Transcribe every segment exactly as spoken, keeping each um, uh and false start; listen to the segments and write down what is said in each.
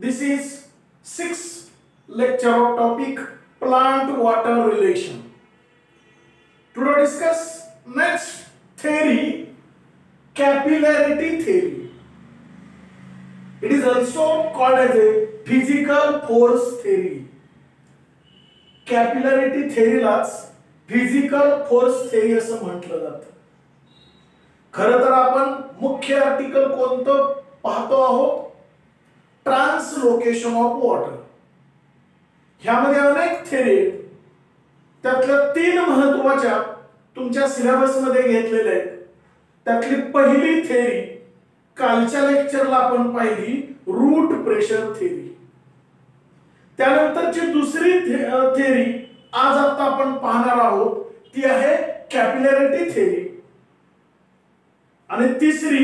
This is sixth lecture of topic plant water relation. Today discuss next theory, capillarity theory. It is also called as a physical force theory. Capillarity theory लाच physical force theory असं म्हटलं जातं. खरं तर आपण मुख्य article कोणतं पाहतो आहोत? Translocation of water. ह्यामध्ये अनेक थेरी आहेत. त्यातल्या तीन महत्त्वाच्या तुमच्या सिलेबस मध्ये घेतलेल्या आहेत. त्यातली पहिली थेरी कालच्या लेक्चरला आपण पाहिली, रूट प्रेशर थेरी. त्यानंतरची दुसरी थेरी आज आता आपण पाहणार आहोत ती आहे कॅपिलॅरिटी थेरी. आणि तिसरी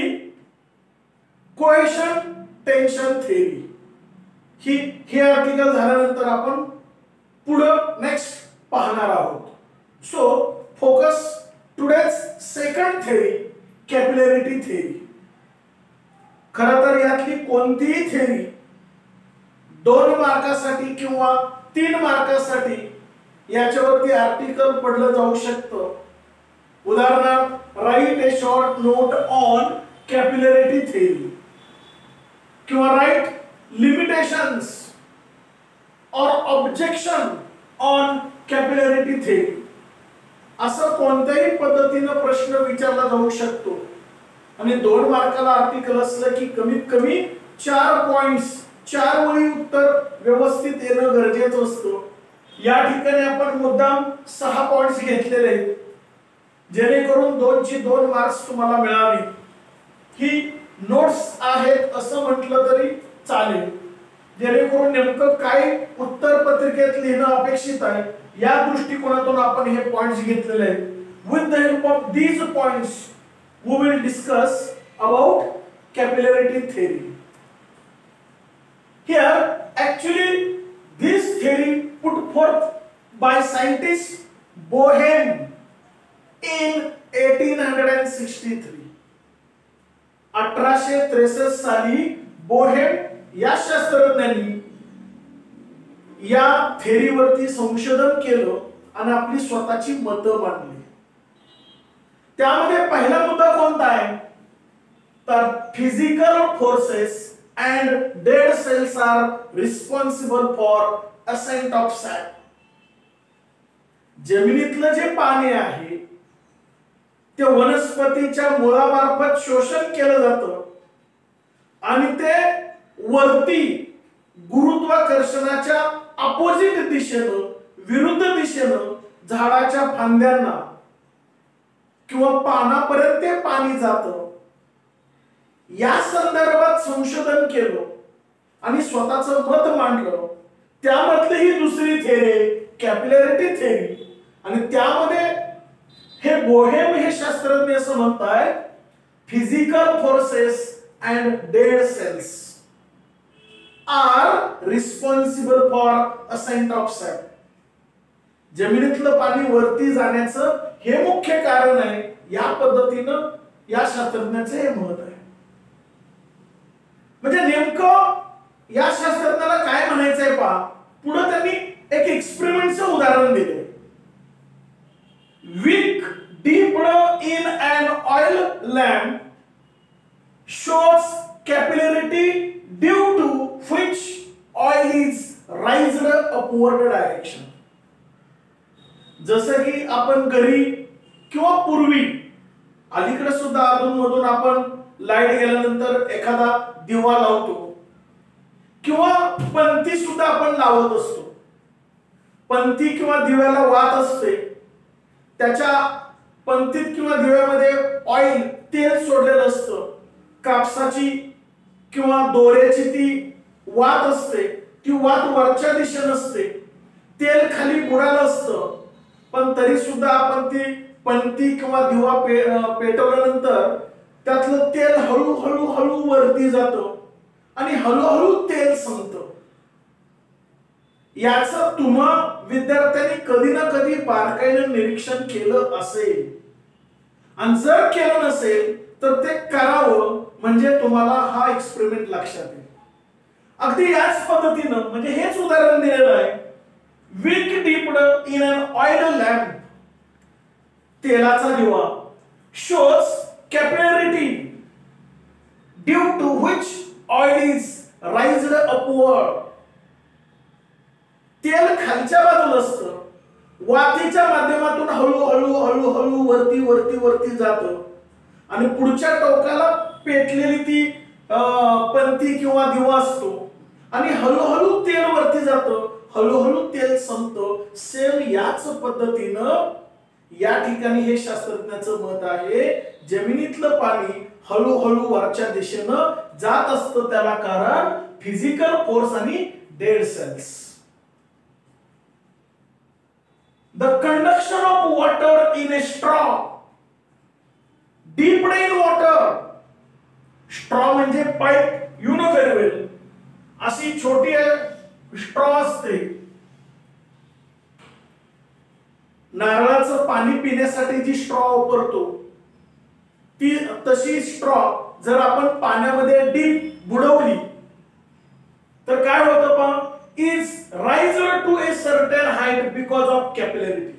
कोहेशन टेन्शन थेरी. ही हे आर्टिकल झाल्यानंतर आपण पुढे नेक्स्ट पाहणार आहोत. So focus today's second theory, capillarity theory. खरं तर यातली कोणतीही थेरी दोन मार्कासाठी किंवा तीन मार्कासाठी याच्यावरती आर्टिकल पडलं जाऊ शकतं. उदाहरणार्थ write a short note on capillarity theory किंवा write limitations or objection on capillarity theory. असं कोणत्याही पद्धतीने प्रश्न विचारला जाऊ शकतो. आणि दोन मार्काला आर्टिकल असलं की कमीत कमी चार पॉइंट्स, चार ओळी उत्तर व्यवस्थित येणं गरजेचं असतं. या ठिकाणी आपण मुद्दाम सहा पॉइंट्स घेतलेले आहेत जेणेकरून दोनची दोन मार्क्स तुम्हाला मिळावी. ही नोट्स आहेत असं म्हटलं तरी चालेल, जेणेकरून नेमकं काय उत्तर पत्रिकेत लिहिणं अपेक्षित आहे या दृष्टिकोनातून आपण हे पॉइंट्स घेतलेले आहेत. With the help of these points we will discuss about capillarity theory. Here actually this theory put forth by scientist Boehm in eighteen sixty three. अठराशे त्रेसष्ट साली बोहेम या शास्त्रज्ञांनी या थेरीवरती संशोधन केलं आणि आपली स्वतःची मतं मांडली. त्यामध्ये पहिला मुद्दा कोणता आहे तर physical forces and dead cells are responsible for ascent of sap. जमिनीतलं जे पाणी आहे ते वनस्पतीच्या मुळामार्फत शोषण केलं जातं आणि ते वरती गुरुत्वाकर्षणाच्या अपोजिट दिशेनं, विरुद्ध दिशेनं झाडाच्या फांद्यांना किंवा पानापर्यंत ते पाणी जातं. या संदर्भात संशोधन केलं आणि स्वतःचं मत मांडलं. त्यामधली ही दुसरी थेरी कॅपिलॅरिटी थेरी. आणि त्यामध्ये हे बोहेम हे शास्त्रज्ञ असं म्हणतायत physical forces and dead cells are responsible for ascent of sap. जमिनीतलं पाणी वरती जाण्याचं हे मुख्य कारण आहे. या पद्धतीनं या शास्त्रज्ञाचं हे मत आहे. म्हणजे नेमकं या शास्त्रज्ञाला काय म्हणायचंय पहा. पुढे त्यांनी एक एक्सपेरिमेंटचं उदाहरण दिले. wick dipped in an oil lamp shows capillarity due to which oil is raised upward direction. जसं की आपण घरी किंवा पूर्वी अलीकडे सुद्धा अधून मधून आपण लाईट गेल्यानंतर एखादा दिवा लावतो किंवा पंथी सुद्धा आपण लावत असतो. पंथी किंवा दिव्याला वात असते, त्याच्या पंथीत किंवा दिव्यामध्ये ऑइल तेल सोडलेलं असतं. कापसाची किंवा दोऱ्याची ती वात असते, ती वात वरच्या दिशेने असते, तेल खाली बुडालं असतं. पण तरी सुद्धा आपण ती पंथी किंवा दिवा पे, पेटवल्यानंतर त्यातलं तेल हळूहळू हळू वरती जातं आणि हळूहळू तेल संपतं. याचं तुम्हा विद्यार्थ्यांनी कधी ना कधी बारकाईने निरीक्षण केलं असेल. आणि जर केलं नसेल तर ते करावं म्हणजे तुम्हाला हा एक्सपेरिमेंट लक्षात येईल. अगदी याच पद्धतीनं म्हणजे हेच उदाहरण दिलेलं आहे. Wick dipped in an oil lamp, तेलाचा दिवा, shows capillarity due to which oil is raised upward. तेल खालच्या बाजूला असतं, वातीच्या माध्यमातून हळूहळू हळूहळू वरती वरती वरती जातं आणि पुढच्या टोकाला पेटलेली ती पंती किंवा दिवा असतो आणि हळूहळू तेल वरती जातं, हळूहळू तेल संपतं. सेम याच पद्धतीनं या ठिकाणी हे शास्त्रज्ञाचं मत आहे, जमिनीतलं पाणी हळूहळू वरच्या दिशेनं जात असतं, त्याला कारण फिजिकल फोर्स आणि dead cells. The conduction of water in a straw dipped in water. Straw म्हणजे pipe, you know very well. अशी छोटी स्ट्रॉ असते, नारळाचं पाणी पिण्यासाठी जी स्ट्रॉ वापरतो ती तशी स्ट्रॉ जर आपण पाण्यामध्ये डीप बुडवली तर काय होतं पहा, is raised to a certain height because of capillarity.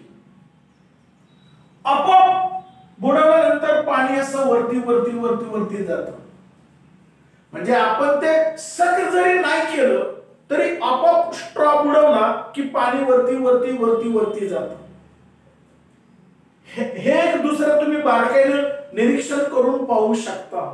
आपोआप बुडवल्यानंतर पाणी असं वरती वरती वरती वरती जातं. म्हणजे आपण ते सक जरी नाही केलं तरी आपोआप स्ट्रॉ बुडवला की पाणी वरती वरती वरती वरती जातं. हे एक दुसरं तुम्ही बारकाईने निरीक्षण करून पाहू शकता.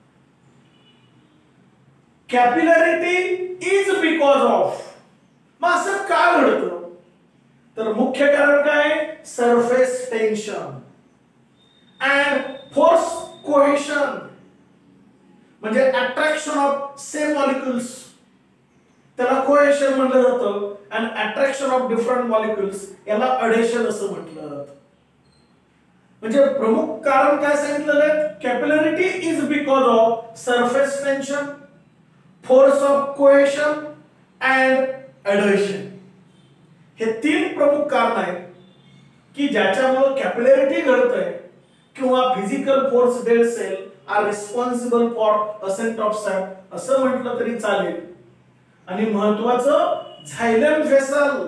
Capillarity is because of. मग असं का घडतं, तर मुख्य कारण काय, surface tension and force cohesion, म्हणजे अट्रॅक्शन ऑफ सेम मॉलिक्युल्स, त्याला कोहेशन म्हटलं जातं, आणि अट्रॅक्शन ऑफ डिफरंट मॉलिक्युल्स याला अडेशन असं म्हटलं जातं. म्हणजे प्रमुख कारण काय सांगितलेलं आहे, capillarity is because of surface tension, force of cohesion and adhesion. हे तीन प्रमुख कारण आहेत की ज्याच्यामुळे कॅपिलॅरिटी घडतंय किंवा physical force dead cell are responsible for ascent of sap असं म्हटलं तरी चालेल. आणि महत्वाचं झायलेम व्हेसल,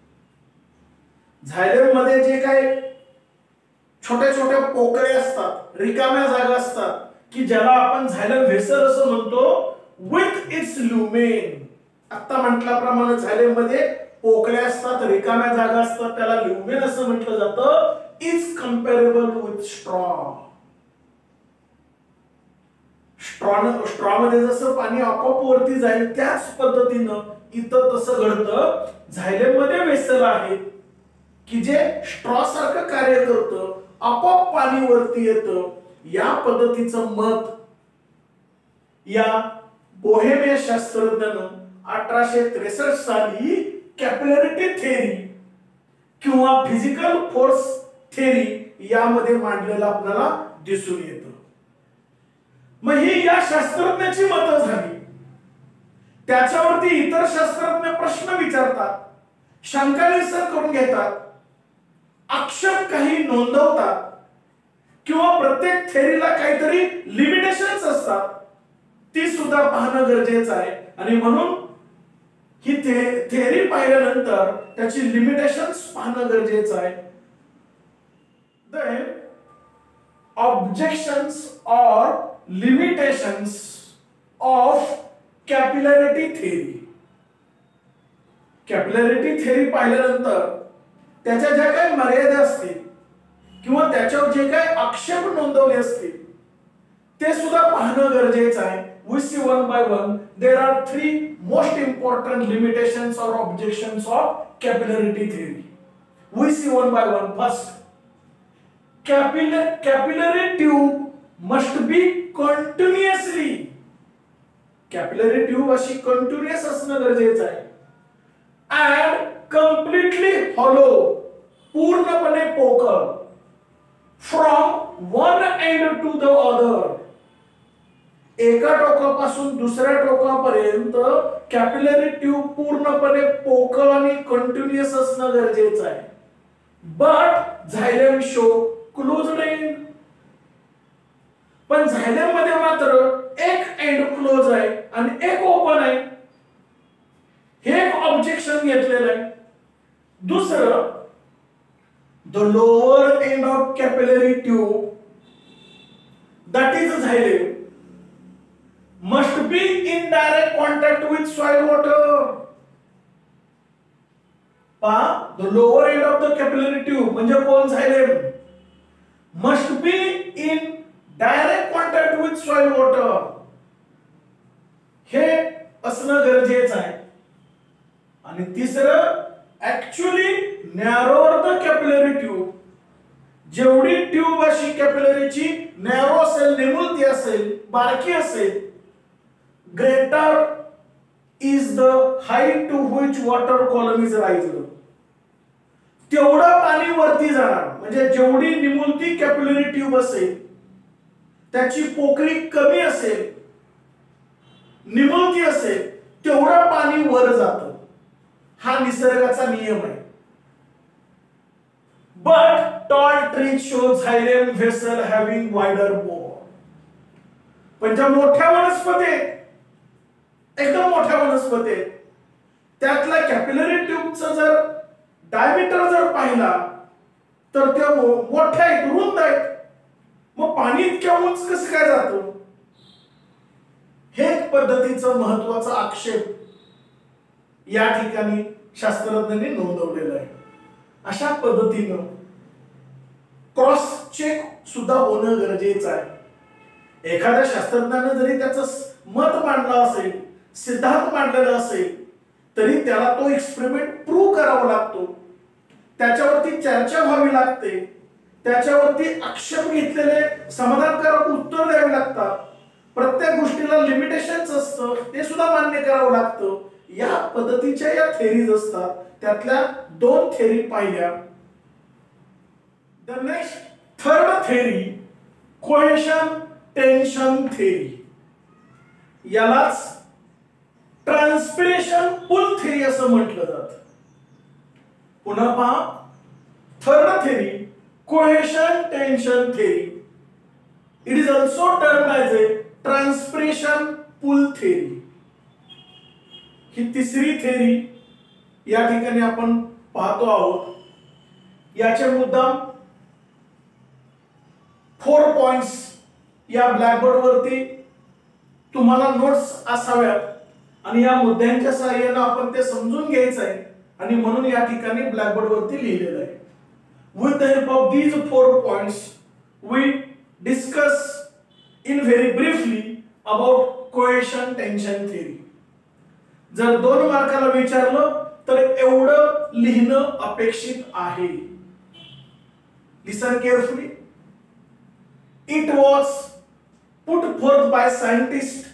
झायलेम मध्ये जे काही छोटे छोटे पोकळे असतात, रिकाम्या जागा असतात की ज्याला आपण झायलेम व्हेसल असं म्हणतो, विथ इट्स ल्युमेन. आता म्हटल्याप्रमाणे झायलेम मध्ये पोकळे असतात, रिकाम्या जागा असतात, त्याला ल्युमेन असं म्हटलं जातं. Is comparable with straw. Straw straw मध्ये जसं पाणी आपोआप वरती जाईल त्याच पद्धतीनं इथं तसं घडतं. झायलेम मध्ये व्हेसल आहे की जे स्ट्रॉ सारखं कार्य करतं, आपोआप पाणी वरती येतं. या पद्धतीचं मत या बोहेमिया शास्त्रज्ञानं अठराशे त्रेसष्ट साली कॅपिलॅरिटी थेरी किंवा फिजिकल फोर्स थेरी यामध्ये मांडलेलं आपल्याला दिसून येतं. मग ही या शास्त्रज्ञाची मतं झाली. त्याच्यावरती इतर शास्त्रज्ञ प्रश्न विचारतात, शंका निरसन करून घेतात, आक्षेप काही नोंदवतात किंवा प्रत्येक थेरीला काहीतरी लिमिटेशन्स असतात, ती सुद्धा पाहणं गरजेचं आहे. आणि म्हणून ही थेरी पाहिल्यानंतर त्याची लिमिटेशन्स पाहणं गरजेचं आहे. Then objections or limitations of capillarity theory. Capillarity theory पाहिल्यानंतर त्याच्या ज्या काही मर्यादा असतील किंवा त्याच्यावर जे काही आक्षेप नोंदवले असतील ते सुद्धा पाहणं गरजेचं आहे. We see one by one. There are three most important limitations or objections of capillarity theory. We see one by one. First, capillary capillary tube must be continuously. Capillary tube अशी continuous असणं गरजेचं आहे. And completely hollow, पूर्णपणे पोकळ. From one end to the other. एका टोकापासून दुसऱ्या टोकापर्यंत कॅपिलरी ट्यूब पूर्णपणे पोकळ आणि कंटिन्युअस असणं गरजेचं आहे. But xylem show closed end. पण झायलेम मध्ये मात्र एक एंड क्लोज आहे आणि एक ओपन आहे. the lower end of capillary tube, that is xylem, must be in direct contact with soil water. पहा, the lower end of the capillary tube म्हणजे कोण xylem must be in direct contact with soil water. हे असणं गरजेचं आहे. आणि तिसरं, actually narrower the capillary tube, जेवढी ट्यूब अशी कॅपिलरीची नॅरो असेल, निमुळती असेल, बारकी असेल, greater is the height to which water column is raised. तेवढं पाणी वरती जाणार. म्हणजे जेवढी निमुळती कॅपिलरी ट्यूब असेल, त्याची पोकळी कमी असेल, निमुळती असेल, तेवढं पाणी वर जातं. हा निसर्गाचा नियम आहे. But tall trees show xylem vessel having wider bore. पण ज्या मोठ्या वनस्पती आहेत, एकदम मोठ्या वनस्पती आहेत, त्यातल्या कॅपिलरी ट्यूबचं जर डायमीटर जर पाहिला तर त्या मोठ्या आहेत, रुंद आहेत. मग पाणी इतक्या उंच कसं काय जातं? हे एक पद्धतीचं महत्वाचं आक्षेप या ठिकाणी शास्त्रज्ञांनी नोंदवलेलं आहे. अशा पद्धतीनं क्रॉस चेक सुद्धा होणं गरजेचं आहे. एखाद्या शास्त्रज्ञाने जरी त्याचं मत मांडलं असेल, सिद्धांत मांडलेला असेल, तरी त्याला तो एक्सपेरिमेंट प्रूव्ह करावा लागतो. त्याच्यावरती चर्चा व्हावी लागते. त्याच्यावरती आक्षेप घेतलेले समाधानकारक उत्तर द्यावे लागतात. प्रत्येक गोष्टीला लिमिटेशन्स असतं, ते सुद्धा मान्य करावं लागतं. या पद्धतीच्या या थेरीज असतात. त्यातल्या दोन थेरी पाहिल्या. The next third theory, cohesion tension theory, यालाच ट्रान्सपिरेशन पुल थेरी असं म्हटलं जातं. पुन्हा पहा, third theory, cohesion tension theory. It is also termed as a transpiration pull theory. ही तिसरी थेरी या ठिकाणी आपण पाहतो आहोत. याचे मुद्दाम फोर पॉइंट्स या ब्लॅकबोर्ड वरती तुम्हाला नोट्स असाव्यात आणि या मुद्द्यांच्या सहाय्याने आपण ते समजून घ्यायचं आहे. आणि म्हणून या ठिकाणी ब्लॅकबोर्ड वरती लिहिलेलं आहे. With the help of these four points we discuss in very briefly about cohesion tension theory. जर दोन मार्काला विचारलं तर एवढं लिहिणं अपेक्षित आहे. Listen carefully. It was put forth by scientist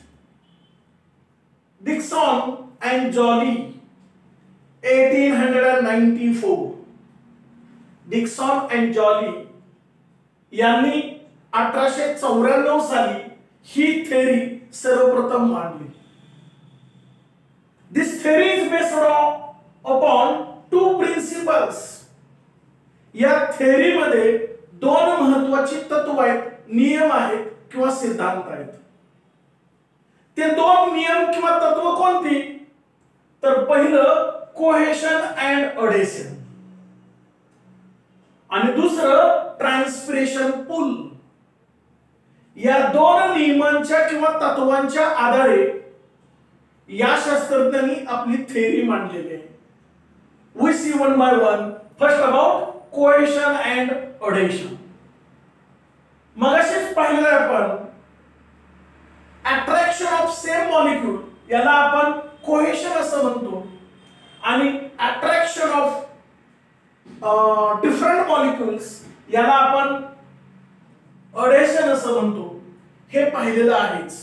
Dixon and Joly eighteen ninety four. Dixon and Joly यांनी अठराशे चौऱ्याण्णव साली ही थेरी सर्वप्रथम मांडली. This theory is based upon two principles. या थेरी मध्ये दोन महत्वाची तत्व आहेत, नियम आहेत किंवा सिद्धांत आहेत. ते दोन नियम किंवा तत्व कोणती? तर पहिलं कोहेशन अँड अडेशन आणि दुसरं ट्रान्सपिरेशन पुल. या दोन नियमांच्या किंवा तत्वांच्या आधारे या शास्त्रज्ञांनी आपली थेरी मांडलेली आहे. We see one by one. First about cohesion and adhesion. मगाशीच पाहिलं आपण अट्रॅक्शन ऑफ सेम मॉलिक्यूल, याला आपण कोहेशन असं म्हणतो, आणि अट्रॅक्शन ऑफ डिफरंट मॉलिक्युल्स याला आपण अडेशन असं म्हणतो. हे पाहिलेलं आहेच.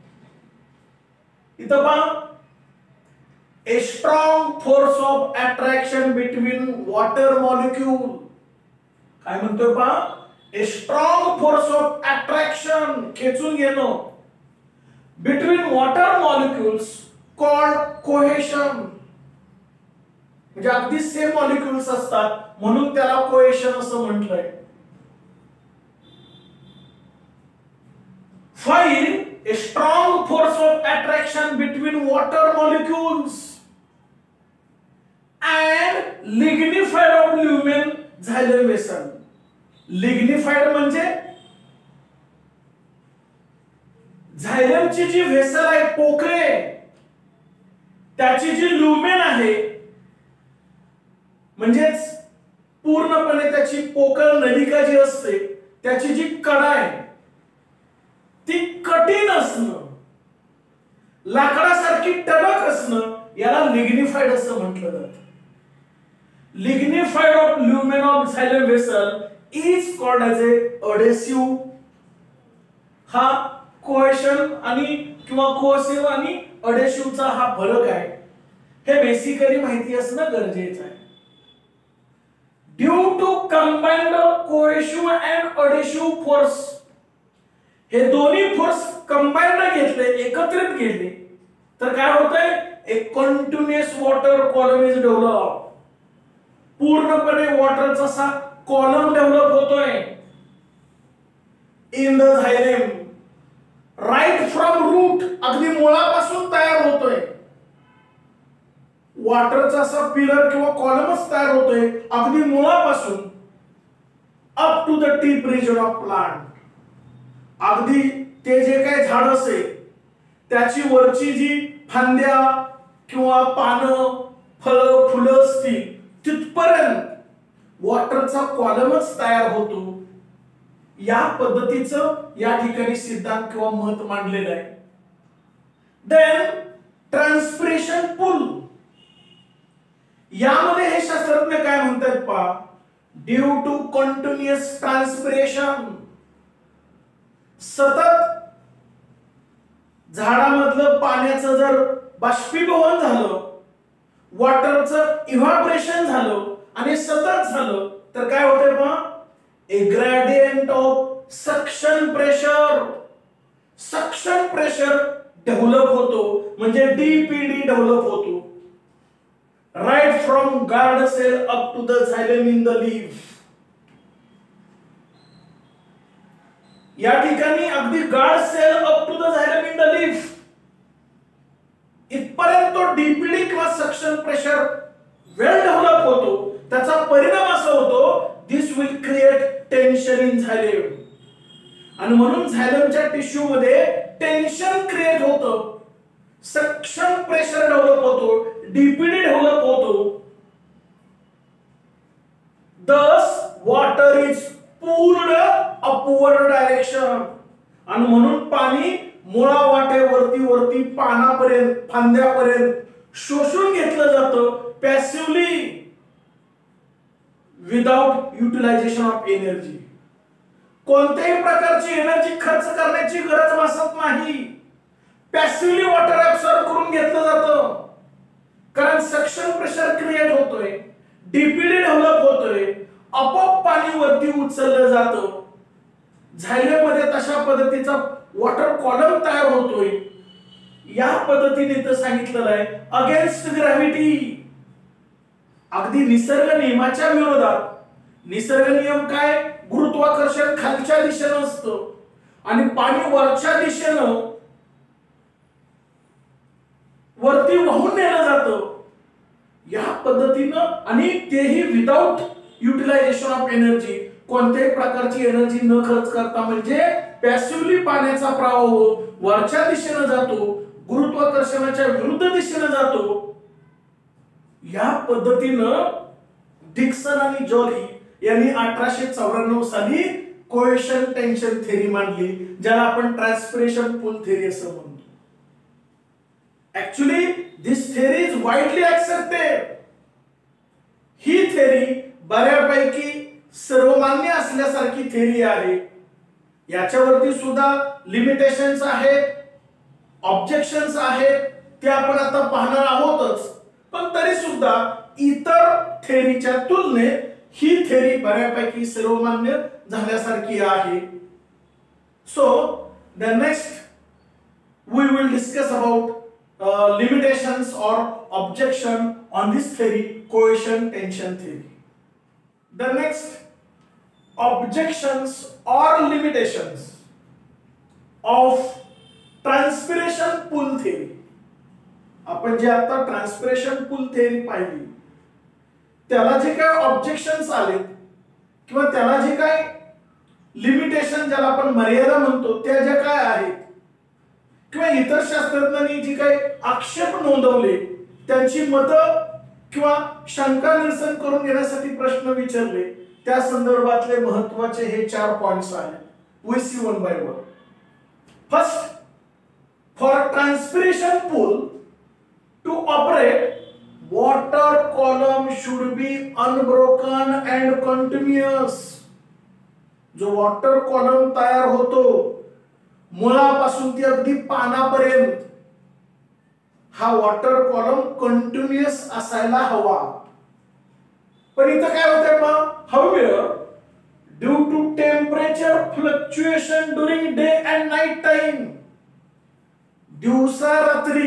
इथं पहा, a strong force of attraction between water molecule. काय म्हणतोय पहा, a strong force of attraction, खेचून घेणं, between water molecules called cohesion. म्हणजे अगदी सेम मॉलिक्युल्स असतात म्हणून त्याला कोहेशन असं म्हटलंय. Find a strong force of attraction between water molecules and lignified of lumen xylem vessel. लिग्निफाईड म्हणजे झायलमची जी व्हेसल आहे, पोकळे, त्याची जी ल्युमेन आहे, म्हणजेच पूर्णपणे त्याची पोकळ नलिका जी असते, त्याची जी कडा आहे ती कठीण असणं, लाकडासारखी टणक असणं, याला लिग्निफाईड असं म्हटलं जातं. Lignified of lumen of xylem vessel is called as a adhesive. हा कोहेशन आणि किंवा कोहेसिव्ह आणि अडेसिव्हचा हा फरक आहे, हे बेसिकली माहिती असणं गरजेचं आहे. Due to combined cohesive and adhesive force, हे दोन्ही फोर्स कंबाइंड घेतले, एकत्रित केले, तर काय होतंय, एक continuous water column is develop. पूर्णपणे वॉटरचा असा कॉलम डेव्हलप होतोय in the xylem, right from root, अगदी मुळापासून तयार होतोय. वॉटरचा असा पिलर किंवा कॉलमच तयार होतोय अगदी मुळापासून up to the tip region of plant. अगदी ते जे काही झाड असेल त्याची वरची जी फांद्या किंवा पानं, फळं, फुलं असतील तिथपर्यंत वॉटरचा कॉलमच तयार होतो. या पद्धतीचं या ठिकाणी सिद्धांत किंवा मत मांडलेलं आहे. देन ट्रान्सपिरेशन पूल, यामध्ये हे शास्त्रज्ञ काय म्हणतात पहा, ड्यू टू कंटिन्युअस ट्रान्सपिरेशन, सतत झाडामधलं पाण्याचं जर बाष्पीभवन झालं, वॉटरचं इव्हापोरेशन झालं आणि सतत झालं, तर काय होतंय पहा, a gradient of suction pressure, suction pressure develop होतो, म्हणजे डीपीडी डेव्हलप होतो. Right from guard cell up to the xylem in the leaf. या ठिकाणी अगदी guard cell up to the xylem in the leaf इथपर्यंत तो डीपीडी किंवा suction pressure वेल develop होतो. त्याचा परिणाम असा होतो, this will create tension in xylem, आणि म्हणून झायलमच्या टिश्यू मध्ये टेन्शन क्रिएट होतं, सक्शन प्रेशर डेव्हलप होतो, डीपीडी डेव्हलप होतो. Thus water is pulled upward direction, आणि म्हणून पाणी मुळा वाटेवरती वरती पानापर्यंत फांद्यापर्यंत शोषून घेतलं जातं passively, without utilization of energy. कोणत्याही प्रकारची एनर्जी खर्च करण्याची गरज भासत नाही. पॅसिव्हली वॉटर ऍब्सॉर्ब करून घेतलं जातं, कारण सक्शन प्रेशर क्रिएट होतोय, डीपीडी डेव्हलप होतोय, आपोआप पाणी वरती उचललं जातं. झायलेम मध्ये तशा पद्धतीचा वॉटर कॉलम तयार होतोय. या पद्धतीने इथं सांगितलेलं आहे अगेन्स्ट ग्रॅव्हिटी, अगदी निसर्ग नियमाच्या विरोधात. निसर्ग नियम काय, गुरुत्वाकर्षण खालच्या दिशेनं असतं आणि पाणी वरच्या दिशेनं वरती वाहून नेलं जातं. या पद्धतीनं, आणि तेही विदाउट युटिलायझेशन ऑफ एनर्जी, कोणत्याही प्रकारची एनर्जी न खर्च करता, म्हणजे पॅसिव्हली पाण्याचा प्रवाह वरच्या दिशेनं जातो, गुरुत्वाकर्षणाच्या विरुद्ध दिशेनं जातो. या पद्धतीनं डिक्सन आणि जॉली यांनी अठराशे चौऱ्याण्णव साली कोहेशन टेन्शन थेरी मांडली, ज्याला आपण ट्रान्सपिरेशन पूल थेरी असं म्हणतो. Actually this theory is widely accepted. ही थेरी बऱ्यापैकी सर्वमान्य असल्यासारखी थेरी आहे. याच्यावरती सुद्धा लिमिटेशन्स आहेत, ऑब्जेक्शन्स आहेत, ते आपण आता पाहणार आहोतच. पण तरी सुद्धा इतर थेरीच्या तुलनेत ही थेरी बऱ्यापैकी सर्वमान्य झाल्यासारखी आहे. So the next we will discuss about limitations or objection on this theory, cohesion tension theory. The next, objections or limitations of transpiration pool theory. आपण जे आता ट्रान्सपिरेशन पूल थेरी पाहिली, त्याला जे काय ऑब्जेक्शन्स आले किंवा त्याला जे काय लिमिटेशन ज्याला आपण मर्यादा म्हणतो त्या ज्या काय आहेत किंवा इतर शास्त्रज्ञांनी जी काही आक्षेप नोंदवले त्यांची मतं किंवा शंका निरसन करून घेण्यासाठी प्रश्न विचारले त्या संदर्भातले महत्त्वाचे हे चार पॉइंट्स आहेत we see one by one. First, for transpiration pull to operate water column should be unbroken and continuous. जो वॉटर कॉलम तयार होतो मुळापासून ते अगदी पानापर्यंत हा वॉटर कॉलम कंटिन्युअस असायला हवा. पण इथं काय होतंय मग हवेवर due to temperature fluctuation during day and night time, दिवसा रात्री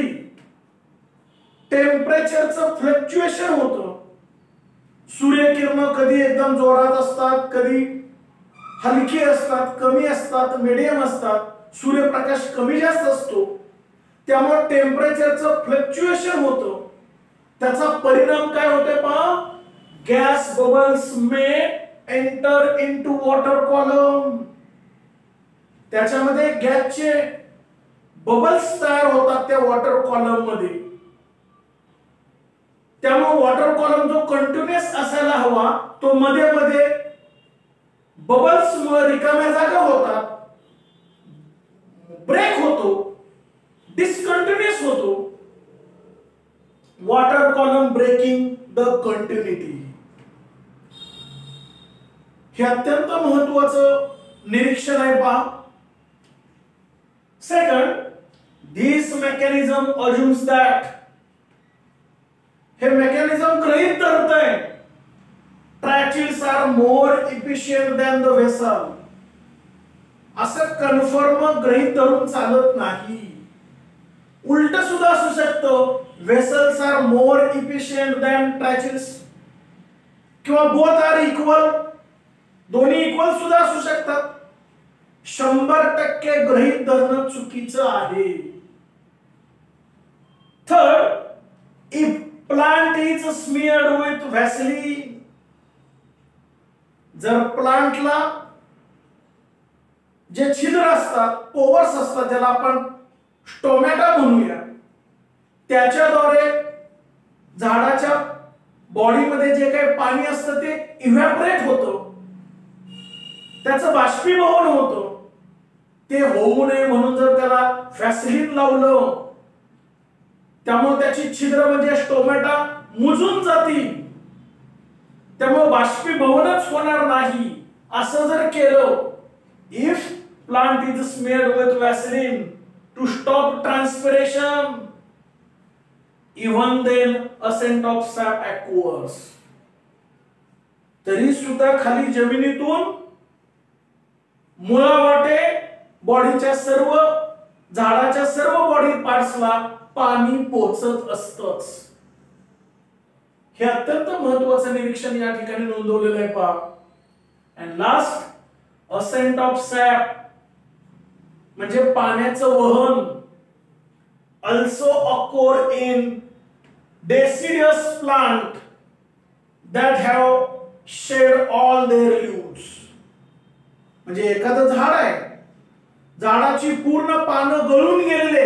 टेम्परेचरचं फ्लक्च्युएशन होतं. सूर्यकिरण कधी एकदम जोरात असतात, कधी हलकी असतात, कमी असतात, मीडियम असतात, सूर्यप्रकाश कमी जास्त असतो, त्यामुळे टेम्परेचरचं फ्लक्च्युएशन होतं. त्याचा परिणाम काय होतोय पहा, gas bubbles may enter into water column. त्याच्यामध्ये गॅसचे बबल्स तयार होतात त्या वॉटर कॉलम मध्ये. त्यामुळे वॉटर कॉलम जो कंटिन्युअस असायला हवा तो मध्ये मध्ये बबल्स मुळे रिकाम्या जागा होतात, ब्रेक होतो, डिसकंटिन्युअस होतो. Water column breaking the continuity. हे अत्यंत महत्त्वाचं निरीक्षण आहे पहा. Second, this mechanism assumes that, हे मेकॅनिझम गृहीत धरतंय tracheids are more efficient than the vessel. असं कन्फर्म गृहीत धरून चालत नाही. उलट सुद्धा असू शकतं, vessels are more efficient than tracheids किंवा बोथ आर इक्वल, दोन्ही इक्वल सुद्धा असू शकतात. शंभर टक्के गृहीत धरणं चुकीचं आहे. Third, if plant is smeared with Vaseline, जर प्लांटला जे छिद्र असतात, पोवर्स असतात, ज्याला आपण स्टोमॅटा म्हणूया, त्याच्याद्वारे झाडाच्या बॉडीमध्ये जे काही पाणी असतं ते इव्हॅपोरेट होतं, त्याचं बाष्पीभवन होतं. ते होऊ नये म्हणून जर त्याला व्हॅसलीन लावलं त्यामुळे त्याची छिद्र म्हणजे स्टोमॅटा मुजून जातील, त्यामुळे बाष्पीभवनच होणार नाही. असं जर केलं, if plant is smeared with vaseline to stop transpiration, even then ascent of sap occurs, तरी सुद्धा खाली जमिनीतून मुळावाटे बॉडीच्या सर्व झाडाच्या सर्व बॉडी पार्ट्सला पाणी पोचत असतच. हे अत्यंत महत्त्वाचं निरीक्षण या ठिकाणी नोंदवलेलं आहे पहा. And last, ascent of sap म्हणजे पाण्याचं वहन also occur in deciduous plant that have shed all their leaves. म्हणजे एखादं झाड आहे, झाडाची पूर्ण पानं गळून गेलेले,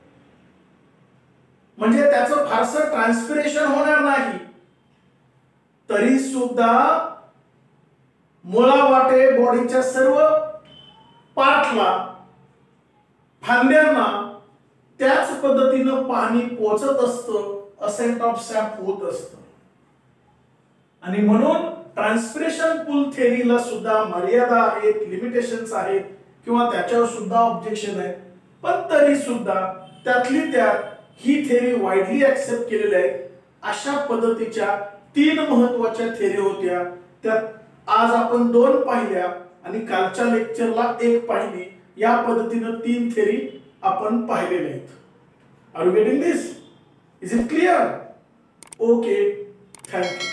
म्हणजे त्याचं फारसं ट्रान्सपिरेशन होणार नाही, तरी सुद्धा मुळावाटे बॉडीच्या सर्व पार्टला, फांद्यांना त्याच पद्धतीनं पाणी पोचत असतं, असेंट ऑफ सॅप होत असतं. आणि म्हणून ट्रान्सपिरेशन पूल थेअरीला सुद्धा मर्यादा आहेत, लिमिटेशन्स आहेत किंवा त्याच्यावर सुद्धा ऑब्जेक्शन आहे. पण तरी सुद्धा त्यातली त्यात ही थेअरी वाईडली ऍक्सेप्ट केलेली आहे. अशा पद्धतीच्या तीन महत्त्वाच्या थेअरी होत्या. त्यात आज आपण दोन पाहिल्या आणि कालच्या लेक्चरला एक पाहिली. या पद्धतीनं तीन थेअरी आपण पाहिलेले आहेत. Are you getting this? Is it clear? Okay, thank you.